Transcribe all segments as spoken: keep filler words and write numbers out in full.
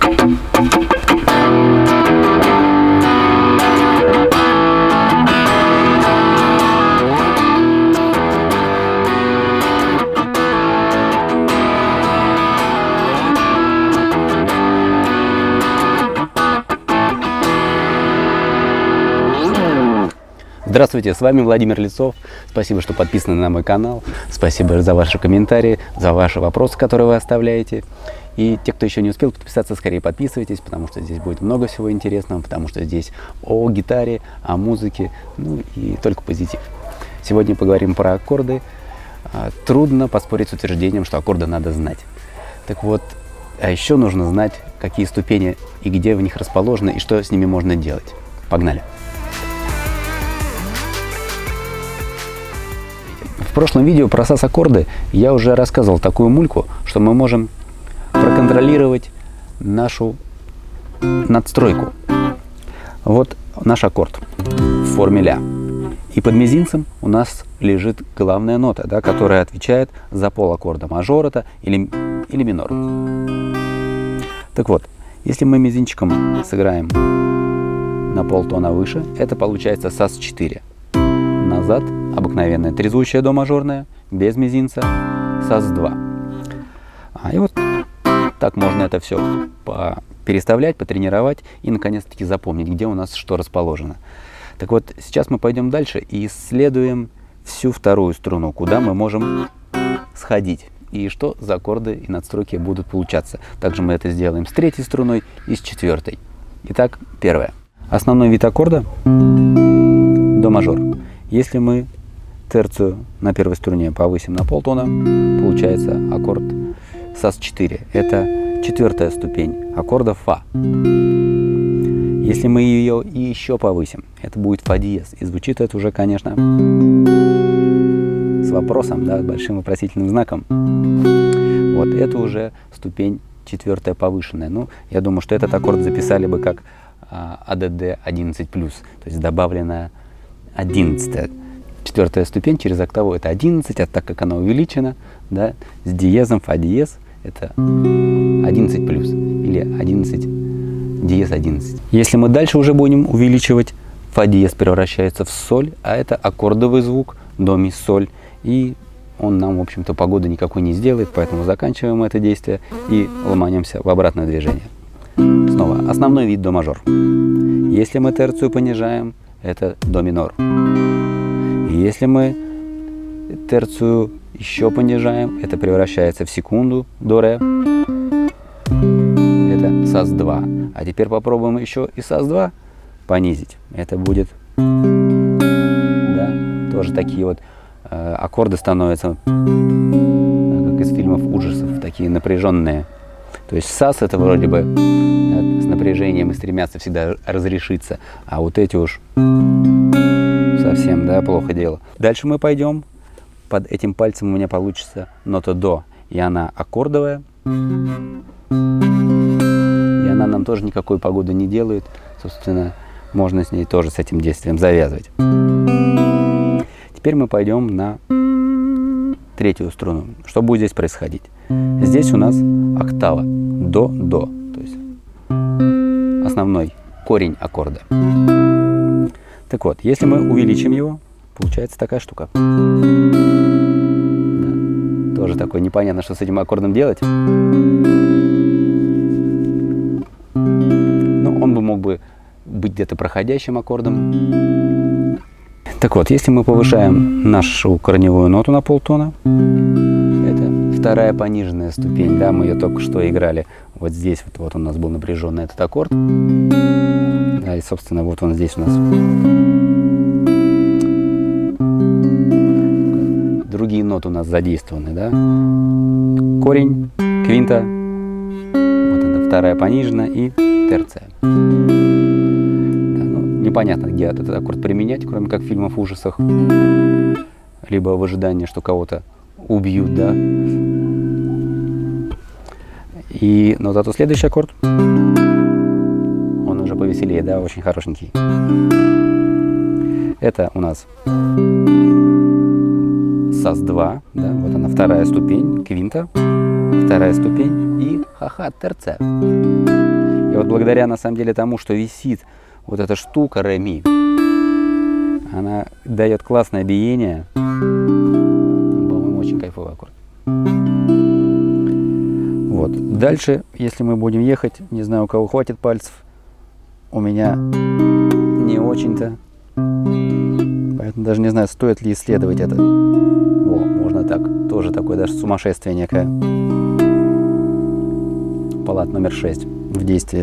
Здравствуйте, с вами Владимир Лицов. Спасибо, что подписаны на мой канал. Спасибо за ваши комментарии, за ваши вопросы, которые вы оставляете. И те, кто еще не успел подписаться, скорее подписывайтесь, потому что здесь будет много всего интересного, потому что здесь о гитаре, о музыке, ну и только позитив. Сегодня поговорим про аккорды. Трудно поспорить с утверждением, что аккорды надо знать. Так вот, а еще нужно знать, какие ступени и где в них расположены, и что с ними можно делать. Погнали! В прошлом видео про сас-аккорды я уже рассказывал такую мульку, что мы можем проконтролировать нашу надстройку. Вот наш аккорд в форме ля. И под мизинцем у нас лежит главная нота, да, которая отвечает за полаккорда мажора или, или минор. Так вот, если мы мизинчиком сыграем на полтона выше, это получается сас четыре. Назад обыкновенная трезвучая до мажорная, без мизинца, сас два. А, и вот так можно это все переставлять, потренировать и наконец-таки запомнить, где у нас что расположено. Так вот, сейчас мы пойдем дальше и исследуем всю вторую струну, куда мы можем сходить и что за аккорды и надстройки будут получаться. Также мы это сделаем с третьей струной и с четвертой. Итак, первое. Основной вид аккорда до мажор. Если мы терцию на первой струне повысим на полтона, получается аккорд сас четыре. Это четвертая ступень аккорда фа. Если мы ее и еще повысим, это будет фа диез. И звучит это уже, конечно, с вопросом, да, с большим вопросительным знаком. Вот это уже ступень четвертая повышенная. Ну, я думаю, что этот аккорд записали бы как а, а дэ дэ одиннадцать плюс, то есть добавленная одиннадцатая. Четвертая ступень через октаву это одиннадцать, а так как она увеличена, да, с диезом фа диез это одиннадцать плюс или одиннадцать диез одиннадцать. Если мы дальше уже будем увеличивать, фа диез превращается в соль, а это аккордовый звук до ми соль, и он нам, в общем-то, погоды никакой не сделает, поэтому заканчиваем это действие и ломанемся в обратное движение. Снова основной вид до мажор. Если мы терцию понижаем, это до минор. Если мы терцию еще понижаем, это превращается в секунду до ре. Это сас два. А теперь попробуем еще и сас два понизить. Это будет, да, тоже такие вот э, аккорды становятся, да, как из фильмов ужасов, такие напряженные. То есть сас это вроде бы, да, с напряжением и стремятся всегда разрешиться, а вот эти уж совсем, да, плохо дело. Дальше мы пойдем. Под этим пальцем у меня получится нота до, и она аккордовая. И она нам тоже никакой погоды не делает. Собственно, можно с ней тоже, с этим действием завязывать. Теперь мы пойдем на третью струну. Что будет здесь происходить? Здесь у нас октава до-до, то есть основной корень аккорда. Так вот, если мы увеличим его, получается такая штука. Да. Тоже такое непонятно, что с этим аккордом делать. Ну, он бы мог бы быть где-то проходящим аккордом. Так вот, если мы повышаем нашу корневую ноту на полтона, это вторая пониженная ступень, да, мы ее только что играли. Вот здесь вот, вот у нас был напряженный этот аккорд. Да, и, собственно, вот он здесь у нас. Другие ноты у нас задействованы, да. Корень, квинта, вот она вторая пониженная и терция. Да, ну, непонятно, где этот аккорд применять, кроме как в фильмах ужасах, либо в ожидании, что кого-то убьют, да. И, но зато следующий аккорд, он уже повеселее, да, очень хорошенький. Это у нас сас два, да, вот она вторая ступень, квинта, вторая ступень и ха-ха терция. благодаря на самом деле тому, что висит вот эта штука ре ми, она дает классное биение. По-моему, очень кайфовый аккорд. Вот. Дальше, если мы будем ехать, не знаю, у кого хватит пальцев, у меня не очень-то. Поэтому даже не знаю, стоит ли исследовать это. О, можно так. Тоже такое даже сумасшествие некое. Палат номер шесть в действии.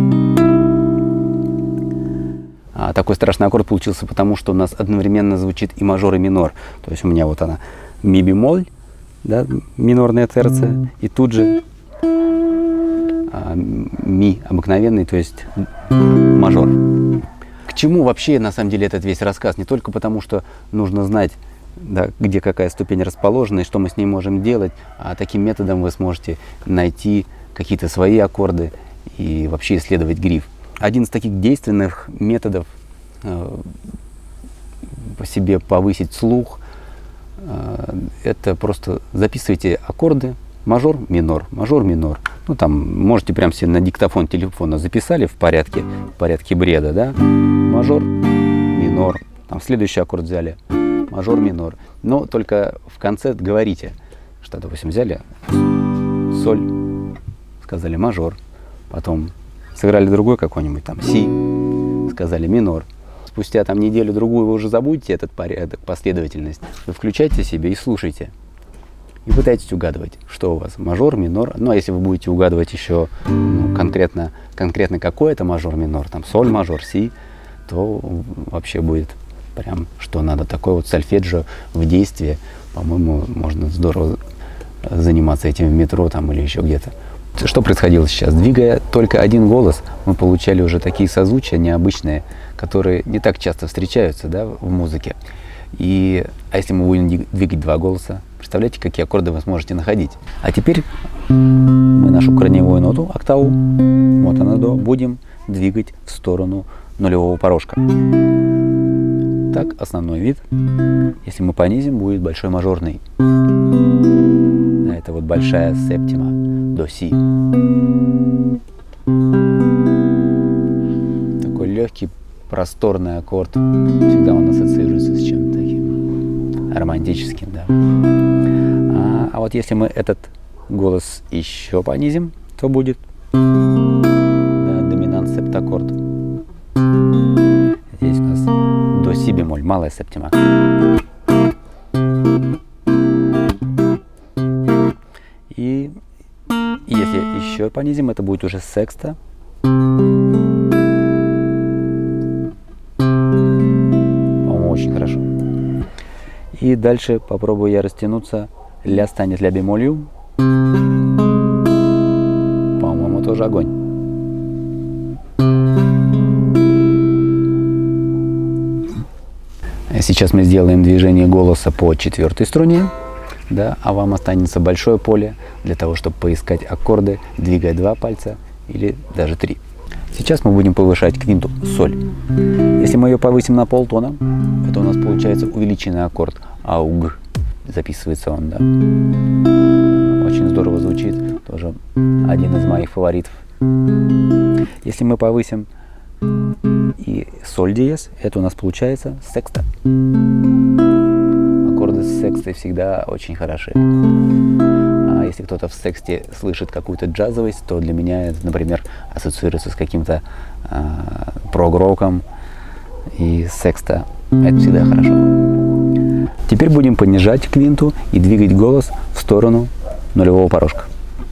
А такой страшный аккорд получился, потому что у нас одновременно звучит и мажор, и минор. То есть у меня вот она ми бемоль, да, минорная терция, и тут же а, ми обыкновенный, то есть мажор. К чему вообще на самом деле этот весь рассказ? Не только потому, что нужно знать, да, где какая ступень расположена и что мы с ней можем делать, а таким методом вы сможете найти какие-то свои аккорды и вообще исследовать гриф. Один из таких действенных методов э, по себе повысить слух, э, это просто записывайте аккорды мажор, минор, мажор, минор. Ну там можете прям себе на диктофон телефона записали в порядке, в порядке бреда, да, мажор, минор, там следующий аккорд взяли, мажор, минор. Но только в конце говорите, что, допустим, взяли соль, сказали мажор, потом сыграли другой какой-нибудь, там, си, сказали минор. Спустя там неделю-другую вы уже забудете этот порядок, последовательность. Вы включайте себе и слушайте. И пытайтесь угадывать, что у вас, мажор, минор. Ну, а если вы будете угадывать еще ну, конкретно, конкретно какой это мажор, минор, там, соль, мажор, си, то вообще будет прям что надо. Такое вот сольфеджио в действии. По-моему, можно здорово заниматься этим в метро там или еще где-то. Что происходило сейчас? Двигая только один голос, мы получали уже такие созвучия необычные, которые не так часто встречаются, да, в музыке. И, а если мы будем двигать два голоса, представляете, какие аккорды вы сможете находить. А теперь мы нашу корневую ноту, октаву, вот она до, будем двигать в сторону нулевого порожка. Так, основной вид. Если мы понизим, будет большой мажорный. Это вот большая септима до си. Такой легкий, просторный аккорд. Всегда он ассоциируется с чем-то таким романтическим, да. А, а вот если мы этот голос еще понизим, то будет да, доминант септаккорд. Здесь у нас до си бемоль, малая септима. И если еще понизим, это будет уже секста. По-моему, очень хорошо. И дальше попробую я растянуться. Ля станет ля бемолью. По-моему, тоже огонь. Сейчас мы сделаем движение голоса по четвертой струне. Да, а вам останется большое поле для того, чтобы поискать аккорды, двигая два пальца или даже три. Сейчас мы будем повышать квинту соль. Если мы ее повысим на полтона, это у нас получается увеличенный аккорд ауг. Записывается он, да. Очень здорово звучит. Тоже один из моих фаворитов. Если мы повысим и соль диез, это у нас получается секста. Аккорды с секстой всегда очень хороши. А если кто-то в сексте слышит какую-то джазовость, то для меня это, например, ассоциируется с каким-то а, прог-роком, и секста это всегда хорошо. Теперь будем понижать квинту и двигать голос в сторону нулевого порожка.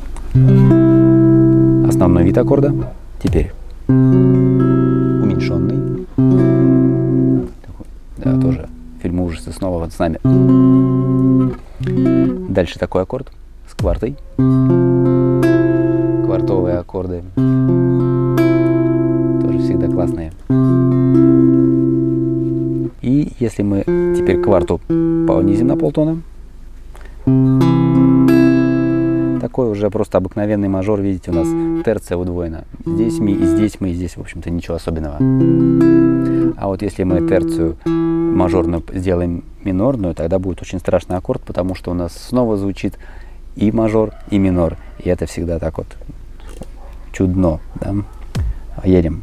Основной вид аккорда теперь уменьшенный. Да, тоже фильм ужасы снова вот с нами. Дальше такой аккорд с квартой. Квартовые аккорды тоже всегда классные. И если мы теперь кварту понизим на полтона, такой уже просто обыкновенный мажор, видите, у нас терция удвоена. Здесь ми, и здесь ми, и здесь, в общем-то, ничего особенного. А вот если мы терцию мажорную сделаем минорную, тогда будет очень страшный аккорд, потому что у нас снова звучит и мажор, и минор. И это всегда так вот чудно, да? Едем.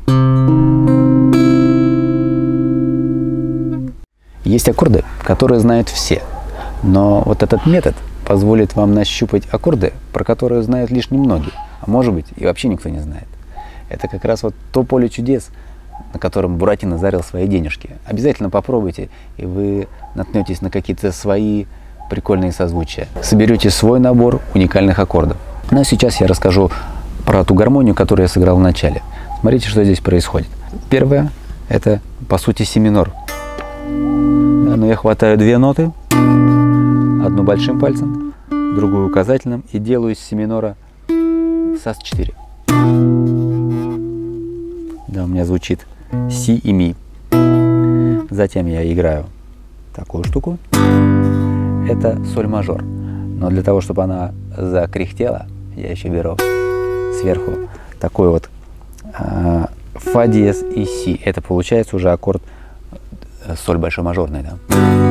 Есть аккорды, которые знают все, но вот этот метод позволит вам нащупать аккорды, про которые знают лишь немногие, а может быть и вообще никто не знает. Это как раз вот то поле чудес, на котором Буратино зарил свои денежки. Обязательно попробуйте, и вы наткнетесь на какие-то свои прикольные созвучия. Соберете свой набор уникальных аккордов. Ну а сейчас я расскажу про ту гармонию, которую я сыграл в начале. Смотрите, что здесь происходит. Первое – это, по сути, си минор. Да, но я хватаю две ноты, одну большим пальцем, другую указательным, и делаю из си минора сас четыре. Да, у меня звучит си и ми. Затем я играю такую штуку. Это соль мажор. Но для того, чтобы она закряхтела, я еще беру сверху такой вот э, фа диез и си. Это получается уже аккорд соль большой мажорный. Да?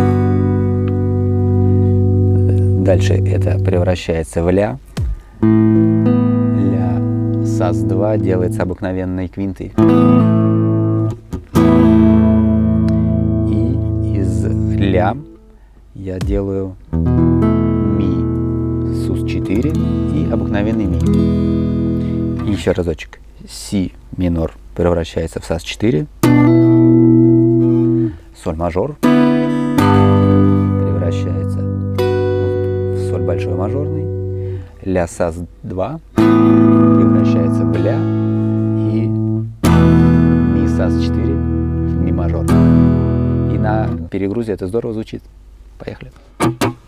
Дальше это превращается в ля. Ля сас два делается обыкновенной квинтой. И из ля я делаю ми сус четыре и обыкновенный ми. И еще разочек. Си минор превращается в сас четыре. Соль мажор превращается в соль большой мажорный. Ля сас два превращается в ля. И ми сас четыре в ми мажор. И на перегрузе это здорово звучит. Поехали.